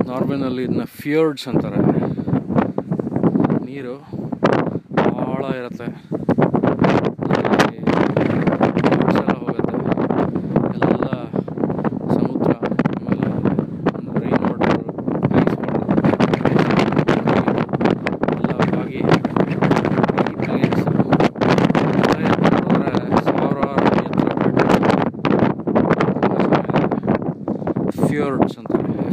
ನಾರ್ವೆನಲ್ಲಿ ಇದನ್ನ ಫಿಯೋರ್ಡ್ಸ್ ಅಂತಾರೆ. ನೀರು ಭಾಳ ಇರುತ್ತೆ, ಬೋಟ್ಸ್ ಎಲ್ಲ ಹೋಗುತ್ತೆ, ಎಲ್ಲ ಸಮುದ್ರ, ಆಮೇಲೆ ರೈನ್ ವಾಟರ್, ಐಸ್ ವಾಟರ್ ಎಲ್ಲ ಆಗಿ ಈ ಪ್ಲೇಸ್ ಸಾವಿರಾರು ಎತ್ತರ ಫಿಯೋರ್ಡ್ಸ್ ಅಂತಾರೆ.